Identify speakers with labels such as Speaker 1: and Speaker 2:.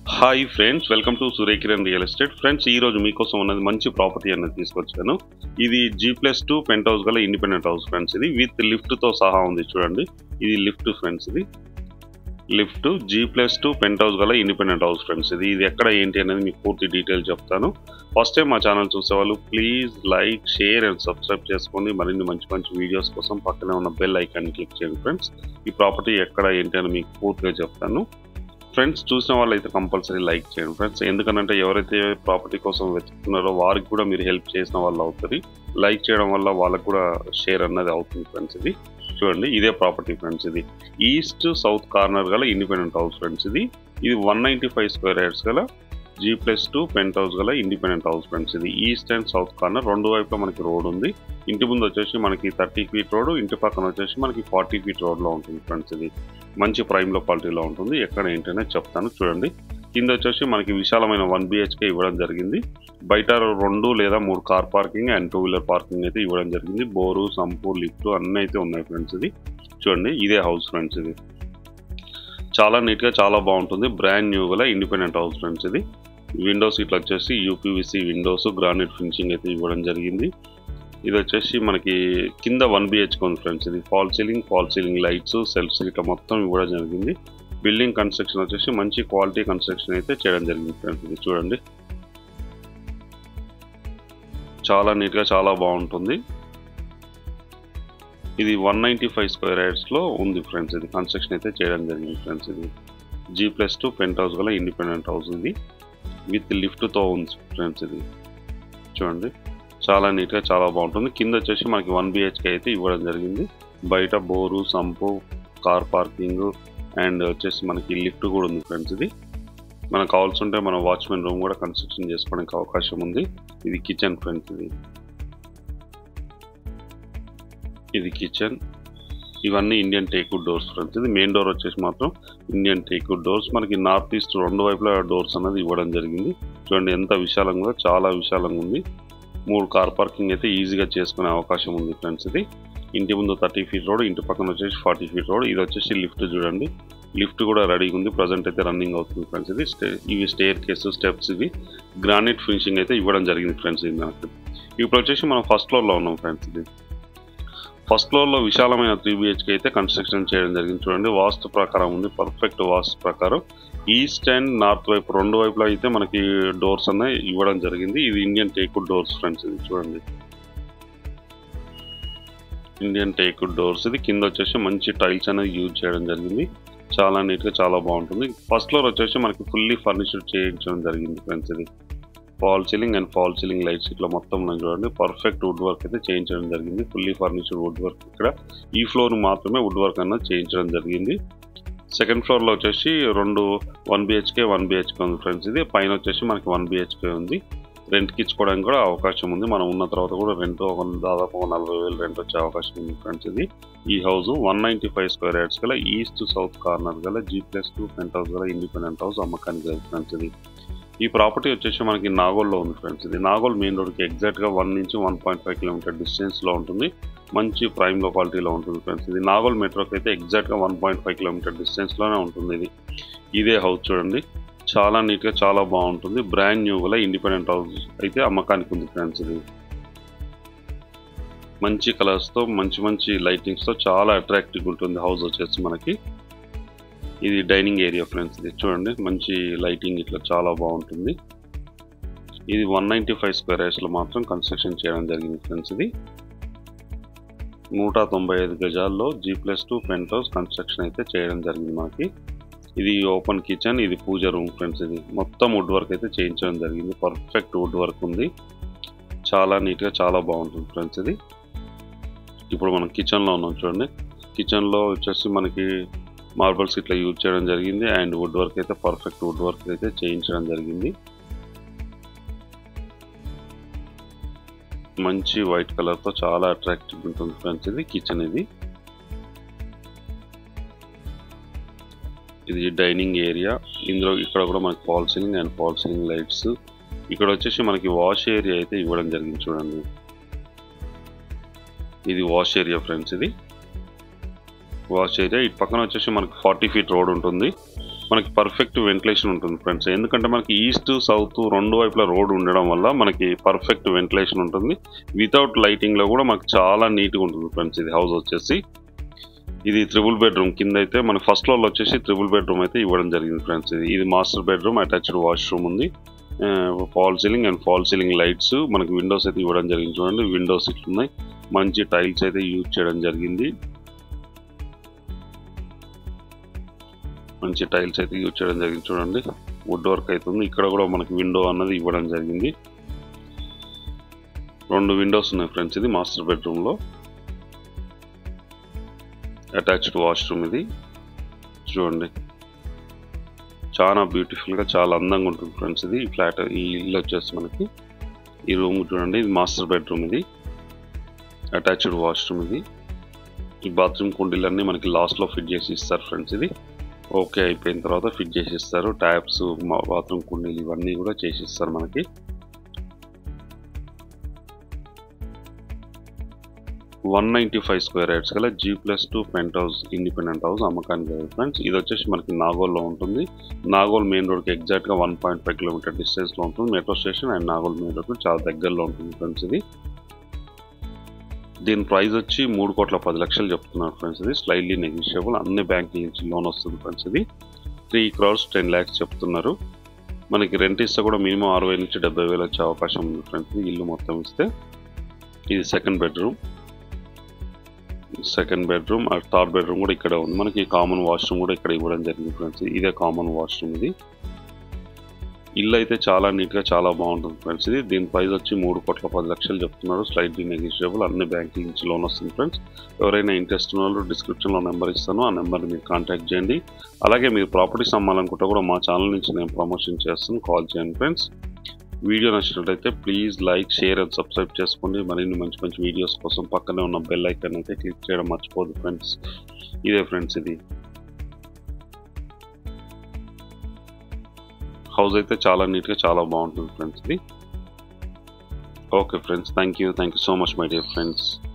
Speaker 1: Hi friends, welcome to Suryakiran real estate. Friends, ఈ రోజు మీకోసం ఉన్నది మంచి ప్రాపర్టీ అనేది తీసుకొచ్చాను. ఇది G+2 పెంట్ హౌస్ గల ఇండిపెండెంట్ హౌస్ ఫ్రెండ్స్. ఇది విత్ లిఫ్ట్ తో సహా ఉంది. చూడండి, ఇది లిఫ్ట్ ఫ్రెండ్స్. ఇది లిఫ్ట్ G+2 పెంట్ హౌస్ గల ఇండిపెండెంట్ హౌస్ ఫ్రెండ్స్. ఇది ఎక్కడ ఏంటి అనేది మీకు పూర్తి డీటెయిల్ చెప్తాను. ఫస్ట్ టైం మా ఛానల్ చూసేవాళ్ళు please like, share and subscribe చేసుకోండి. మరిన్ని మంచి మంచి వీడియోస్ కోసం పక్కనే ఉన్న బెల్ ఐకాన్ క్లిక్ చేయండి ఫ్రెండ్స్. ఈ ప్రాపర్టీ ఎక్కడ ఏంటి అని మీకు పూర్తిగా చెప్తాను. ఫ్రెండ్స్, చూసిన వాళ్ళు అయితే కంపల్సరీ లైక్ చేయండి ఫ్రెండ్స్. ఎందుకంటే ఎవరైతే ప్రాపర్టీ కోసం వెతుకుతున్నారో వారికి కూడా మీరు హెల్ప్ చేసిన వాళ్ళు అవుతుంది. లైక్ చేయడం వల్ల వాళ్ళకు కూడా షేర్ అన్నది అవుతుంది ఫ్రెండ్స్. ఇది చూడండి, ఇదే ప్రాపర్టీ ఫ్రెండ్స్. ఇది ఈస్ట్ సౌత్ కార్నర్ గల ఇండిపెండెంట్ హౌస్ ఫ్రెండ్స్. ఇది 195 స్క్వేర్ యార్డ్స్ గల G+2 పెంట్ హౌస్ గల ఇండిపెండెంట్ హౌస్ ఫ్రెండ్స్. ఇది ఈస్ట్ అండ్ సౌత్ కార్నర్ రెండు వైపులా మనకి రోడ్ ఉంది. ఇంటి ముందు వచ్చేసి మనకి 30 ఫీట్ రోడ్, ఇంటి పక్కన వచ్చేసి మనకి 40 ఫీట్ రోడ్లో ఉంటుంది ఫ్రెండ్స్. ఇది మంచి ప్రైమ్ లొకాలిటీలో ఉంటుంది. ఎక్కడ ఏంటనే చెప్తాను చూడండి. కింద వచ్చేసి మనకి విశాలమైన 1 BHK ఇవ్వడం జరిగింది. బయట 2 లేదా 3 car parking and 2 wheeler parking అయితే ఇవ్వడం జరిగింది. బోరు, సంపు, లిఫ్ట్ అన్నీ అయితే ఉన్నాయి ఫ్రెండ్స్. ఇది చూడండి, ఇదే హౌస్ ఫ్రెండ్స్. ఇది చాలా నీట్గా చాలా బాగుంటుంది. బ్రాండ్ న్యూ గల ఇండిపెండెంట్ హౌస్ ఫ్రెండ్స్. ఇది విండోస్ ఇట్లా వచ్చేసి UPVC విండోస్, గ్రానైట్ ఫినిషింగ్ అయితే ఇవ్వడం జరిగింది. ఇది వచ్చేసి మనకి కింద 1 BHK ఉంది ఫ్రెండ్స్. ఇది ఫాల్ సీలింగ్ లైట్స్, సెల్ఫ్స్ ఇట్లా మొత్తం ఇవ్వడం జరిగింది. బిల్డింగ్ కన్స్ట్రక్షన్ వచ్చేసి మంచి క్వాలిటీ కన్స్ట్రక్షన్ అయితే చేయడం జరిగింది ఫ్రెండ్స్. ఇది చూడండి, చాలా నీట్గా చాలా బాగుంటుంది. ఇది 195 స్క్వేర్ యార్డ్స్లో ఉంది ఫ్రెండ్స్. ఇది కన్స్ట్రక్షన్ అయితే చేయడం జరిగింది ఫ్రెండ్స్. ఇది G+2 పెంట్ హౌస్ గల ఇండిపెండెంట్ హౌస్. ఇది విత్ లిఫ్ట్తో ఉంది ఫ్రెండ్స్. ఇది చూడండి, చాలా నీట్గా చాలా బాగుంటుంది. కింద వచ్చేసి మనకి 1 BHK అయితే ఇవ్వడం జరిగింది. బయట bore, sump, car parking and వచ్చేసి మనకి లిఫ్ట్ కూడా ఉంది ఫ్రెండ్స్. ఇది మనకు కావాల్సి ఉంటే మన వాచ్మెన్ రూమ్ కూడా కన్స్ట్రక్షన్ చేసుకోవడానికి అవకాశం ఉంది. ఇది కిచెన్ ఫ్రెండ్స్. ఇది కిచెన్. ఇవన్నీ ఇండియన్ టేక్వుడ్ డోర్స్ ఫ్రెండ్స్. ఇది మెయిన్ డోర్ వచ్చేసి మాత్రం ఇండియన్ టేక్వుడ్ డోర్స్. మనకి నార్త్ ఈస్ట్ రెండు వైపులా డోర్స్ అనేది ఇవ్వడం జరిగింది. చూడండి ఎంత విశాలంగా, చాలా విశాలంగా ఉంది. 3 కార్ పార్కింగ్ అయితే ఈజీగా చేసుకునే అవకాశం ఉంది ఫ్రెండ్స్. ఇది ఇంటి ముందు 30 ఫీట్ రోడ్, ఇంటి పక్కన వచ్చేసి 40 ఫీట్ రోడ్. ఇది వచ్చేసి లిఫ్ట్. చూడండి, లిఫ్ట్ కూడా రెడీగా ఉంది. ప్రజెంట్ అయితే రన్నింగ్ అవుతుంది ఫ్రెండ్స్. ఇది ఇవి స్టేర్ కేసు, స్టెప్స్, ఇవి గ్రానైట్ ఫినిషింగ్ అయితే ఇవ్వడం జరిగింది ఫ్రెండ్స్. ఇది మనకి ఇప్పుడు వచ్చేసి మనం ఫస్ట్ ఫ్లోర్లో ఉన్నాం ఫ్రెండ్స్. ఇది ఫస్ట్ ఫ్లోర్లో విశాలమైన 3 BHK అయితే కన్స్ట్రక్షన్ చేయడం జరిగింది. చూడండి, వాస్తు ప్రకారం ఉంది, పర్ఫెక్ట్ వాస్తు ప్రకారం. ఈస్ట్ అండ్ నార్త్ వైపు రెండు వైపులా అయితే మనకి డోర్స్ అనేవి ఇవ్వడం జరిగింది. ఇది ఇండియన్ టేక్వుడ్ డోర్స్ ఫ్రెండ్స్. ఇది చూడండి, ఇండియన్ టేక్వుడ్ డోర్స్. ఇది కింద వచ్చేసి మంచి టైల్స్ అనేది యూజ్ చేయడం జరిగింది. చాలా నీట్గా చాలా బాగుంటుంది. ఫస్ట్ ఫ్లోర్ వచ్చేసి మనకి ఫుల్లీ ఫర్నిష్డ్ చేయించడం జరిగింది ఫ్రెండ్స్. ఇది ఫాల్ సీలింగ్ లైట్స్ ఇట్లా మొత్తం చూడండి, పర్ఫెక్ట్ వుడ్ వర్క్ అయితే చేయించడం జరిగింది. Fully furnished wood work. ఇక్కడ ఈ ఫ్లోర్ మాత్రమే వుడ్ వర్క్ అన్నది చేయించడం జరిగింది. సెకండ్ ఫ్లోర్లో వచ్చేసి 1 BHK ఉంది ఫ్రెండ్స్. ఇది పైన వచ్చేసి మనకి 1 BHK ఉంది. రెంట్కి ఇచ్చుకోవడానికి కూడా అవకాశం ఉంది. మనం ఉన్న తర్వాత కూడా రెంట్ దాదాపు 40,000 రెంట్ వచ్చే అవకాశం ఉంది ఫ్రెండ్స్. ఇది ఈ హౌస్ 195 స్క్వేర్ యార్డ్స్ గల ఈస్ట్ సౌత్ కార్నర్ గల G+2 పెంట్ హౌస్ గల ఇండిపెండెంట్ హౌస్ అమ్మకానికి లేదు ఫ్రెండ్స్. ఇది ఈ ప్రాపర్టీ వచ్చేసి మనకి నాగోల్లో ఉంది ఫ్రెండ్స్. ఇది నాగోల్ మెయిన్ రోడ్కి ఎగ్జాక్ట్గా 1 నుంచి 1.5 కిలోమీటర్ డిస్టెన్స్లో ఉంటుంది. మంచి ప్రైమ్ లొకాలిటీలో ఉంటుంది ఫ్రెండ్స్. ఇది నాగోల్ మెట్రోకి అయితే ఎగ్జాక్ట్గా 1.5 కిలోమీటర్ డిస్టెన్స్లోనే ఉంటుంది. ఇదే హౌస్ చూడండి, చాలా నీట్గా చాలా బాగుంటుంది. బ్రాండ్ న్యూ గల ఇండిపెండెంట్ హౌస్ అయితే అమ్మకానికి ఉంది ఫ్రెండ్స్. ఇది మంచి కలర్స్తో, మంచి లైటింగ్స్తో చాలా అట్రాక్టివ్గా ఉంటుంది హౌస్ వచ్చేసి మనకి. ఇది డైనింగ్ ఏరియా ఫ్రెండ్స్. ఇది చూడండి, మంచి లైటింగ్ ఇట్లా చాలా బాగుంటుంది. ఇది 195 స్క్వేర్ యార్డ్స్లో మాత్రం కన్స్ట్రక్షన్ చేయడం జరిగింది ఫ్రెండ్స్. ఇది 195 గజాల్లో G+2 పెంట్ హౌస్ కన్స్ట్రక్షన్ అయితే చేయడం జరిగింది మనకి. ఇది ఓపెన్ కిచెన్, ఇది పూజ రూమ్ ఫ్రెండ్స్. ఇది మొత్తం వుడ్ వర్క్ అయితే చేయించడం జరిగింది. పర్ఫెక్ట్ వుడ్ వర్క్ ఉంది. చాలా నీట్గా చాలా బాగుంటుంది ఫ్రెండ్స్. ఇది ఇప్పుడు మనం కిచెన్లో ఉన్నాం. చూడండి, కిచెన్లో వచ్చేసి మనకి మార్బల్స్ ఇట్లా యూజ్ చేయడం జరిగింది. అండ్ వుడ్ వర్క్ అయితే పర్ఫెక్ట్ వుడ్ వర్క్ అయితే చేయించడం జరిగింది. మంచి వైట్ కలర్తో చాలా అట్రాక్టివ్ ఉంటుంది ఫ్రెండ్స్. ఇది కిచెన్. ఇది డైనింగ్ ఏరియా. ఇందులో ఇక్కడ కూడా మనకి ఫాల్ సీలింగ్ లైట్స్. ఇక్కడ వచ్చేసి మనకి వాష్ ఏరియా అయితే ఇవ్వడం జరిగింది. చూడండి, ఇది వాష్ ఏరియా ఫ్రెండ్స్. ఇది వాష్ ఏరియా. ఇటు పక్కన వచ్చేసి మనకి 40 ఫీట్ రోడ్ ఉంటుంది. మనకి పర్ఫెక్ట్ వెంటిలేషన్ ఉంటుంది ఫ్రెండ్స్. ఎందుకంటే మనకి ఈస్ట్ సౌత్ రెండు వైపులా రోడ్ ఉండడం వల్ల మనకి పర్ఫెక్ట్ వెంటిలేషన్ ఉంటుంది. వితౌట్ లైటింగ్లో కూడా మనకి చాలా నీట్గా ఉంటుంది ఫ్రెండ్స్. ఇది హౌస్ వచ్చేసి ఇది 3 బెడ్రూమ్. కింద అయితే మన ఫస్ట్ ఫ్లోర్లో వచ్చేసి 3 బెడ్రూమ్ అయితే ఇవ్వడం జరిగింది ఫ్రెండ్స్. ఇది మాస్టర్ బెడ్రూమ్, అటాచ్డ్ వాష్రూమ్ ఉంది, false ceiling and false ceiling lights. మనకి విండోస్ అయితే ఇవ్వడం జరిగింది. చూడండి విండోస్ ఇట్లున్నాయి. మంచి టైల్స్ అయితే యూజ్ చేయడం జరిగింది. చూడండి వుడ్ వర్క్ అవుతుంది. ఇక్కడ కూడా మనకి విండో అన్నది ఇవ్వడం జరిగింది. 2 విండోస్ ఉన్నాయి ఫ్రెండ్స్. ఇది మాస్టర్ బెడ్రూమ్లో అటాచ్డ్ వాష్రూమ్. ఇది చూడండి చాలా బ్యూటిఫుల్గా చాలా అందంగా ఉంటుంది ఫ్రెండ్స్. ఇది ఫ్లాట్ ఈ ఇల్లు వచ్చేసి మనకి ఈ రూమ్ చూడండి. ఇది మాస్టర్ బెడ్రూమ్, ఇది అటాచ్డ్ వాష్రూమ్. ఇది ఈ బాత్రూమ్ కుండీలన్నీ మనకి లాస్ట్లో ఫిట్ చేసి ఇస్తారు ఫ్రెండ్స్. ఇది ఓకే అయిపోయిన తర్వాత ఫిట్ చేసి ఇస్తారు. ట్యాప్స్, బాత్రూమ్ కుండీలు ఇవన్నీ కూడా చేసి ఇస్తారు మనకి. $195 స్క్వేర్ యార్డ్స్ గల G+2 penthouse independent house అమ్మకానికి ఫ్రెండ్స్. ఇది వచ్చేసి మనకి నాగోల్లో ఉంటుంది. నాగోల్ మెయిన్ రోడ్కి ఎగ్జాక్ట్గా 1.5 కిలోమీటర్ డిస్టెన్స్లో ఉంటుంది. Metro station and Nagole main రోడ్కి చాలా దగ్గరలో ఉంటుంది ఫ్రెండ్స్. ఇది దీని ప్రైస్ వచ్చి 3,10,00,000 చెప్తున్నారు ఫ్రెండ్స్. ఇది స్లైడ్లీ నెగోషియబుల్, అన్ని బ్యాంకుల నుంచి లోన్ వస్తుంది ఫ్రెండ్స్. ఇది 3 crores 10 lakhs చెప్తున్నారు. మనకి రెంట్ ఇస్తే కూడా మినిమం 60,000 నుంచి 70,000 వచ్చే అవకాశం ఉంది ఫ్రెండ్స్. ఇల్లు మొత్తం ఇస్తే. ఇది సెకండ్ బెడ్రూమ్. థర్డ్ బెడ్రూమ్ కూడా ఇక్కడ ఉంది. మనకి కామన్ వాష్రూమ్ కూడా ఇక్కడ ఇవ్వడం జరిగింది ఫ్రెండ్స్. ఇదే కామన్ వాష్రూమ్. ఇది ఇల్లు అయితే చాలా నీట్గా చాలా బాగుంటుంది ఫ్రెండ్స్. ఇది దీని ప్రైస్ వచ్చి 3,10,00,000 చెప్తున్నారు. స్లైడ్లీ నెగోషియబుల్, అన్ని బ్యాంకుల నుంచి లోన్ వస్తుంది ఫ్రెండ్స్. ఎవరైనా ఇంట్రెస్ట్ ఉన్న వాళ్ళు డిస్క్రిప్షన్లో నెంబర్ ఇస్తాను, ఆ నెంబర్ని మీరు కాంటాక్ట్ చేయండి. అలాగే మీరు ప్రాపర్టీస్ అమ్మాలనుకుంటే కూడా మా ఛానల్ నుంచి నేను ప్రమోషన్ చేస్తాను, కాల్ చేయండి ఫ్రెండ్స్. వీడియో నచ్చినట్లయితే please like, share and subscribe చేసుకోండి. మరిన్ని మంచి మంచి వీడియోస్ కోసం పక్కనే ఉన్న బెల్ ఐకాన్ అయితే క్లిక్ చేయడం మర్చిపోదు ఫ్రెండ్స్. ఇదే ఫ్రెండ్స్ ఇది హౌస్ అయితే చాలా నీట్గా చాలా బాగుంటుంది ఫ్రెండ్స్. ఇది okay friends, thank you so much my dear friends.